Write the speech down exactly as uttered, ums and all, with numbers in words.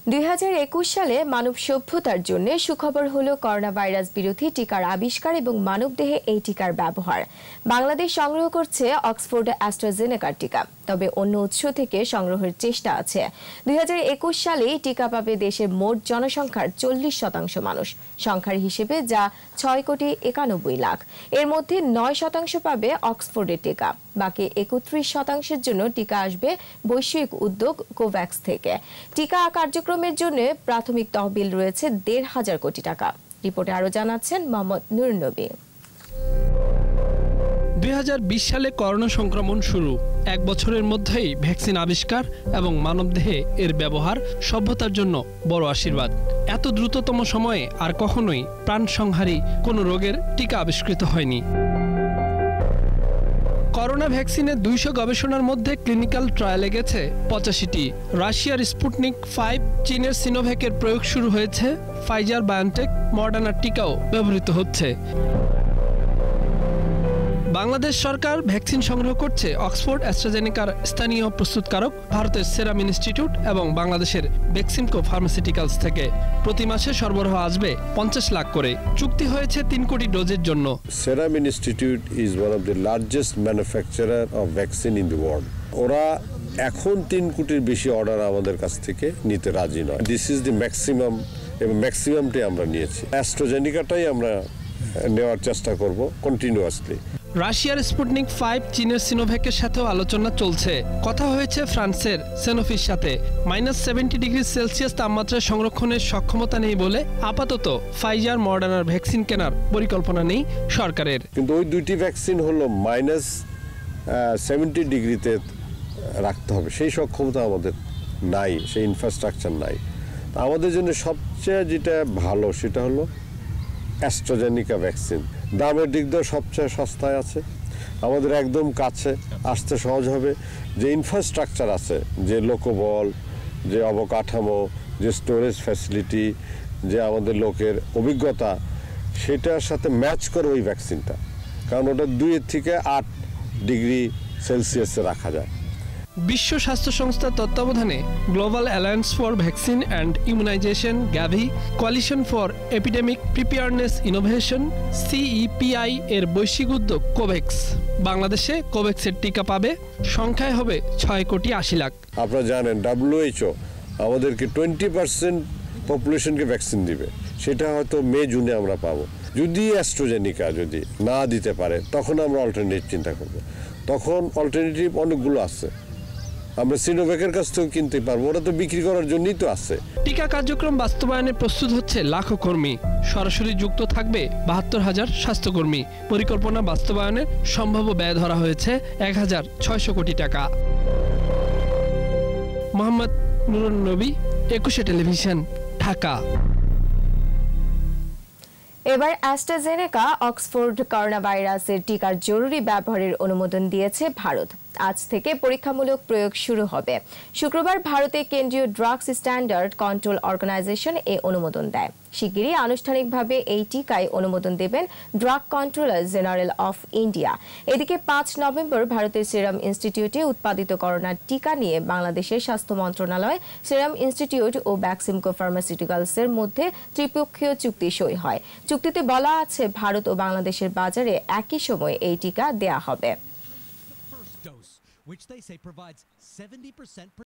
দুই হাজার একুশ সালে মানব সভ্যতার জন্য সুখবর হলো করোনা ভাইরাস বিরোধী টিকার আবিষ্কার এবং মানবদেহে এই টিকার ব্যবহার। বাংলাদেশ সংগ্রহ করছে অক্সফোর্ড অ্যাস্ট্রাজেনেকার টিকা, তবে অন্য উৎস থেকে সংগ্রহের চেষ্টা আছে। দুই হাজার একুশ সালে টিকা পাবে দেশের মোট জনসংখ্যার চল্লিশ শতাংশ মানুষ, সংখ্যার হিসেবে যা ছয় কোটি একানব্বই লাখ। এর মধ্যে নয় শতাংশ পাবে অক্সফোর্ডের টিকা, বাকি একত্রিশ শতাংশের জন্য টিকা আসবে বৈশ্বিক উদ্যোগ কোভ্যাক্স থেকে। টিকা কার্যক্রমের জন্য প্রাথমিক তহবিল রয়েছে দেড় হাজার কোটি টাকা। রিপোর্টে আরো জানাচ্ছেন মোহাম্মদ নুরুন নবী। দুই হাজার বিশ সালে করোনা সংক্রমণ শুরু, এক বছরের মধ্যেই ভ্যাকসিন আবিষ্কার এবং মানবদেহে এর ব্যবহার সভ্যতার জন্য বড় আশীর্বাদ। এত দ্রুততম সময়ে আর কখনোই প্রাণসংহারী কোনো রোগের টিকা আবিষ্কৃত হয়নি। করোনা ভ্যাকসিনের দুইশো গবেষণার মধ্যে ক্লিনিক্যাল ট্রায়ালে গেছে পঁচাশিটি। রাশিয়ার স্পুটনিক ফাইভ, চীনের সিনোভ্যাকের প্রয়োগ শুরু হয়েছে, ফাইজার বায়োনটেক, মডার্নার টিকাও ব্যবহৃত হচ্ছে। বাংলাদেশ সরকার ভ্যাকসিন সংগ্রহ করছে অক্সফোর্ড অ্যাস্ট্রাজেনেকার স্থানীয় প্রস্তুতকারক ভারতের সেরাম ইনস্টিটিউট এবং বাংলাদেশের বেক্সিমকো ফার্মাসিউটিক্যালস থেকে। প্রতি মাসে সরবরাহ আসবে পঞ্চাশ লাখ করে। চুক্তি হয়েছে তিন কোটি ডোজের জন্য। Serum Institute is one of the largest manufacturer of vaccine in the world. ওরা এখন তিন কোটির বেশি অর্ডার আমাদের কাছ থেকে নিতে রাজি নয়। দিস ইজ দি ম্যাক্সিমাম, এবং ম্যাক্সিমামটাই আমরা নিয়েছি। অ্যাস্ট্রাজেনিকাটাই আমরা নেওয়ার চেষ্টা করব কন্টিনিউয়াসলি। রাশিয়ার স্পুটনিক ফাইভ, চীনের সিনোভ্যাকের সাথেও আলোচনা চলছে। কথা হয়েছে ফ্রান্সের সেনোফির সাথে। মাইনাস সেভেন্টি ডিগ্রি সেলসিয়াস তাপমাত্রা সংরক্ষণের সক্ষমতা নেই বলে আপাতত ফাইজার, মডার্নার ভ্যাকসিন কেনার পরিকল্পনা নেই সরকারের। কিন্তু ওই দুইটি ভ্যাকসিন হলো মাইনাস সেভেন্টি ডিগ্রিতে রাখতে হবে, সেই সক্ষমতা আমাদের নাই, সেই ইনফ্রাস্ট্রাকচার নাই। আমাদের জন্য সবচেয়ে যেটা ভালো সেটা হলো অ্যাস্ট্রাজেনিকা ভ্যাকসিন। দামের দিক দিয়ে সবচেয়ে সস্তায় আছে, আমাদের একদম কাছে, আসতে সহজ হবে। যে ইনফ্রাস্ট্রাকচার আছে, যে লোকবল, যে অবকাঠামো, যে স্টোরেজ ফ্যাসিলিটি, যে আমাদের লোকের অভিজ্ঞতা, সেটার সাথে ম্যাচ করে ওই ভ্যাকসিনটা, কারণ ওটা দুই থেকে আট ডিগ্রি সেলসিয়াসে রাখা যায়। বিশ্ব স্বাস্থ্য সংস্থার তত্ত্বাবধানে global alliance for vaccine and immunization, GAVI, coalition for epidemic preparedness innovation, CEPI এর বৈশ্বিক উদ্যোগ কোভ্যাক্স। বাংলাদেশে কোভ্যাক্সের টিকা পাবে সংখ্যায় হবে ছয় কোটি আশি লাখ। আপনারা জানেন ডাব্লিউএইচও আমাদেরকে টোয়েন্টি পার্সেন্ট পপুলেশনকে ভ্যাকসিন দিবে, সেটা হয়তো মে জুনে আমরা পাবো। যদি অ্যাস্ট্রাজেনিকা যদি না দিতে পারে, তখন আমরা অল্টারনেটিভ চিন্তা করব। তখন অল্টারনেটিভ অনেকগুলো আছে, আমরা সিনোভ্যাকের কাছ থেকেও কিনতে পারবো, ওরা তো বিক্রি করার জন্যই তো আছে। টিকা কার্যক্রম বাস্তবায়নে প্রস্তুত হচ্ছে লাখো কর্মী, সরাসরি যুক্ত থাকবে বাহাত্তর হাজার স্বাস্থ্যকর্মী। পরিকল্পনা বাস্তবায়নের সম্ভাব্য ব্যয় ধরা হয়েছে এক হাজার ছয়শো কোটি টাকা। মোহাম্মদ নুরুন নবী, একুশে টেলিভিশন, ঢাকা। এবার অ্যাস্ট্রাজেনেকা অক্সফোর্ড করোনা ভাইরাসের টিকার জরুরি ব্যবহারের অনুমোদন দিয়েছে ভারত। আজ থেকে পরীক্ষামূলক প্রয়োগ শুরু হবে। শুক্রবার ভারতে কেন্দ্রীয় ড্রাগস স্ট্যান্ডার্ড কন্ট্রোল অর্গানাইজেশন এ অনুমোদন দেয়। শিগগিরই আনুষ্ঠানিকভাবে এই টিকায় অনুমোদন দেবেন drug controller general of India. এদিকে পাঁচ নভেম্বর ভারতের সেরাম ইনস্টিটিউটে উৎপাদিত করোনার টিকা নিয়ে বাংলাদেশের স্বাস্থ্য মন্ত্রণালয়, সেরাম ইনস্টিটিউট ও বেক্সিমকো ফার্মাসিউটিক্যালসের মধ্যে ত্রিপক্ষীয় চুক্তি সই হয়। চুক্তিতে বলা আছে ভারত ও বাংলাদেশের বাজারে একই সময়ে এই টিকা দেয়া হবে। Which they say provides seventy percent